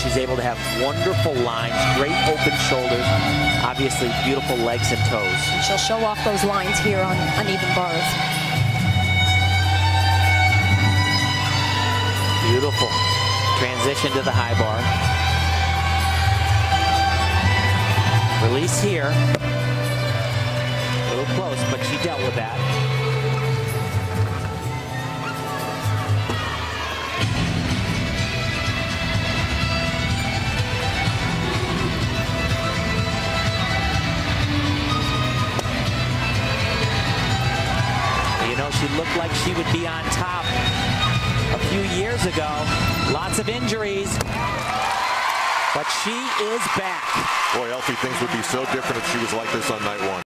she's able to have wonderful lines, great open shoulders, obviously beautiful legs and toes. And she'll show off those lines here on uneven bars. Beautiful transition to the high bar. Release here. A little close, but she dealt with that. You know, she looked like she would be on top a few years ago. Lots of injuries, but she is back. Boy, Elfie, things would be so different if she was like this on night one.